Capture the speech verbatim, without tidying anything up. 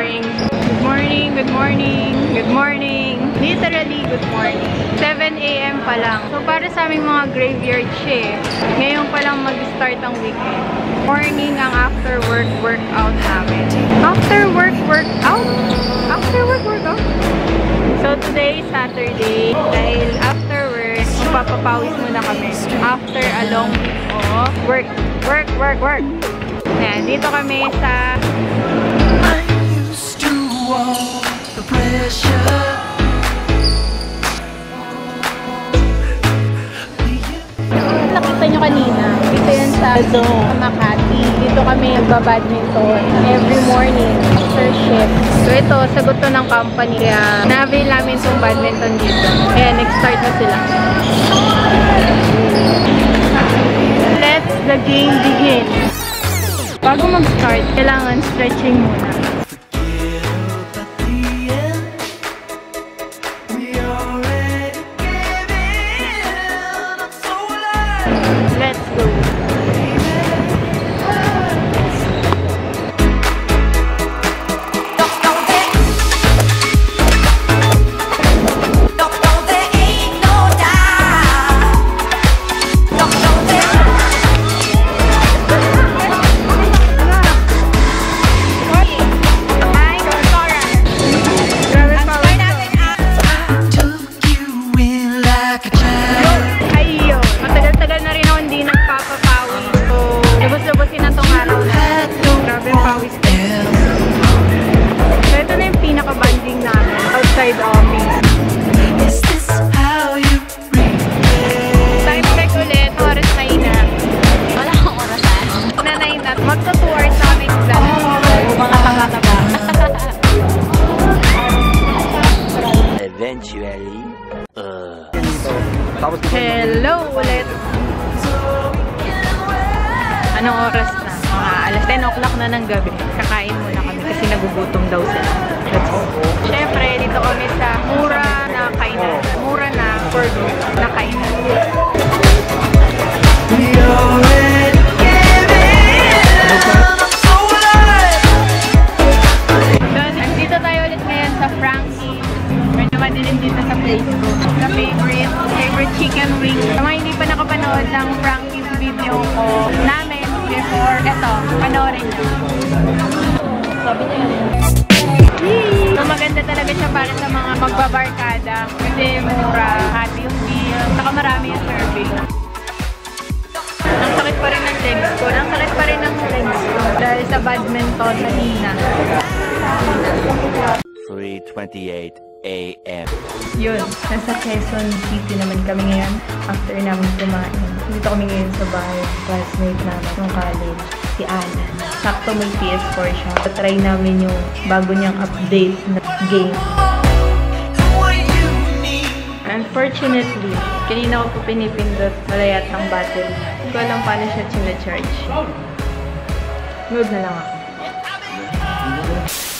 morning. Good morning, good morning, good morning. Literally, good morning. seven A M pa lang. So, para sa aming mga graveyard siya eh. Ngayon pa lang mag-start ang weekend. Morning ang after work workout namin. After work workout? After work workout? So, today is Saturday. Dahil after work, magpapapawis muna kami. After a long week of work, work, work, work. Ayan, dito kami sa I used to want the pressure. Nakita nyo kanina, dito yan sa Zone, Makati. Dito kami nagbabadminton every morning after shift. So ito, sagot to ng company. Kaya na-avail namin itong badminton dito. Kaya nag-start na sila. Let the game begin. Bago mag-start, kailangan stretching muna. Let's go! Eventually, uh. Hello ulit! Anong oras na? Mga alas ten o'clock na ng gabi. Kakain muna kami kasi nagugutom daw sila. Let's go. Siyempre, dito kami sa mura na kainan. Mura na burger na kainan. Nandito tayo ulit ngayon sa Frankie's. May naman din dito sa place ko. Sa favorite, favorite chicken wing. Sa mga hindi pa nakapanood ng Frankie's video ko namin before, eto, panoorin nyo. Sabi na yun. So, maganda talaga siya para sa mga magbabarkada. Kasi mura, hati yung meal, saka marami yung serving. Ang sakit pa rin ng legs ko. Ang sakit pa rin ng legs ko. Dahil sa badminton kanina. three twenty-eight A M Yun, nasa Quezon City naman kami ngayon after namin kumain. Dito kami ngayon sa bahay, classmate namin ng college, si Ana. Sakto may P S four siya. Try namin yung bago niyang update na game. Unfortunately, kanina ko po pinipindot, wala yatang battery. Hindi ko alam paano siya china-charge. Mood na lang ako.